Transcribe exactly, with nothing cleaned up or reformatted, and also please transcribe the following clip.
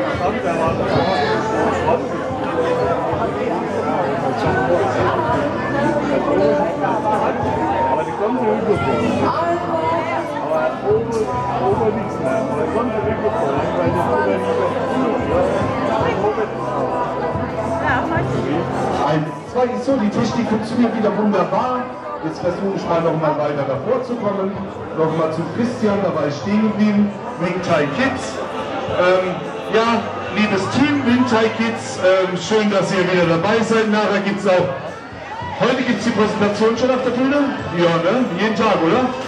Aber die kommen so überfordert. Aber oben, oben nichts mehr. Aber die kommen so überfordert, weil die oben Eins, zwei, so, die Technik funktioniert wieder wunderbar. Jetzt versuche ich mal noch mal weiter davor zu kommen. Nochmal zu Christian, da war ich stehen geblieben. Wing Thai Kids. Ähm, ja, liebes Team Wing Thai Kids, ähm, schön, dass ihr wieder dabei seid. Nachher gibt es auch, heute gibt es die Präsentation schon auf der Bühne? Ja, ne? Jeden Tag, oder?